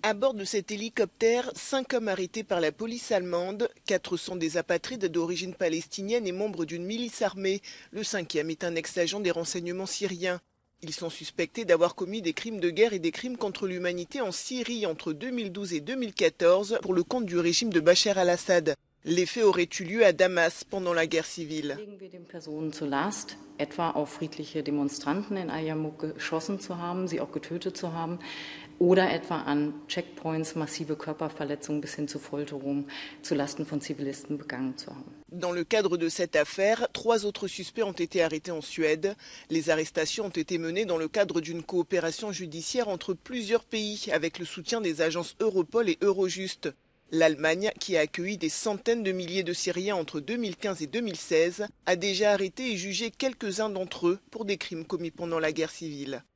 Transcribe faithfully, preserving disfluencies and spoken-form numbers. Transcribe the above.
À bord de cet hélicoptère, cinq hommes arrêtés par la police allemande. Quatre sont des apatrides d'origine palestinienne et membres d'une milice armée. Le cinquième est un ex-agent des renseignements syriens. Ils sont suspectés d'avoir commis des crimes de guerre et des crimes contre l'humanité en Syrie entre deux mille douze et deux mille quatorze pour le compte du régime de Bachar al-Assad. Les faits auraient eu lieu à Damas pendant la guerre civile. Legen wir den Personen zur Last, etwa auf friedliche Demonstranten in Al-Yarmouk geschossen zu haben, sie auch getötet zu haben, oder etwa an Checkpoints massive Körperverletzungen bis hin zu Folterung zu Lasten von Zivilisten begangen zu haben. Dans le cadre de cette affaire, trois autres suspects ont été arrêtés en Suède. Les arrestations ont été menées dans le cadre d'une coopération judiciaire entre plusieurs pays avec le soutien des agences Europol et Eurojust. L'Allemagne, qui a accueilli des centaines de milliers de Syriens entre deux mille quinze et deux mille seize, a déjà arrêté et jugé quelques-uns d'entre eux pour des crimes commis pendant la guerre civile.